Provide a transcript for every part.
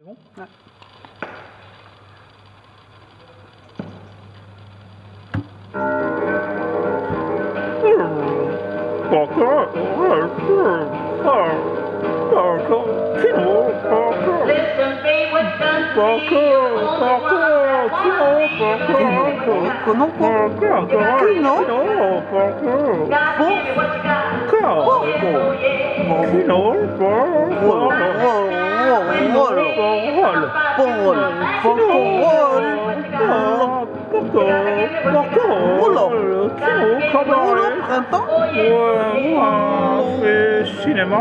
Bon. Ouais. Cinéma,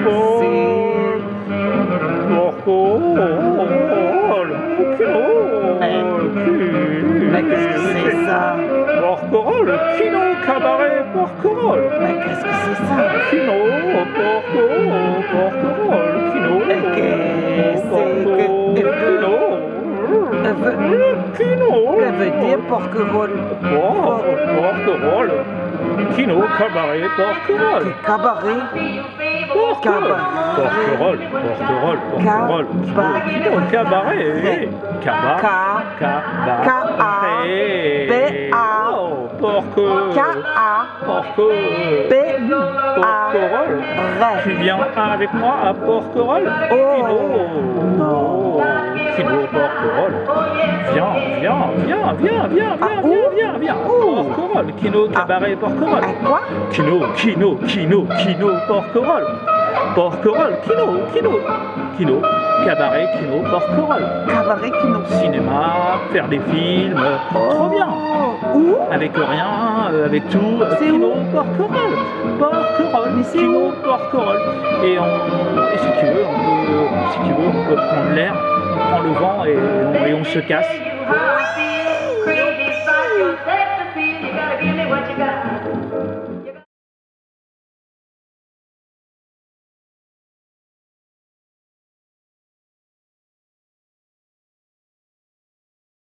Mais qu'est-ce que c'est ça? Porquerolles, kino, cabaret, porquerolles. Mais qu'est-ce que c'est ça? Kino, porquerolles, kino. Et qu'est-ce que Kino. Que veut dire porquerolles? Porquerolles. Kino, cabaret, porquerolles. Cabaret? Porquerolles. Kino, cabaret. Porquerolles. Tu viens avec moi à Porquerolles? Kino, Porquerolles. Viens. Porquerolles. Kino, cabaret, Porquerolles. Quoi? Kino, Porquerolles. Porquerolles, kino, cabaret, kino, Porquerolles. Cabaret, kino. Cinéma, faire des films, trop bien. Où? Avec rien, avec tout. Kino, Porquerolles. Kino, Porquerolles. Et si tu veux, on peut prendre l'air, on prend le vent et on se casse.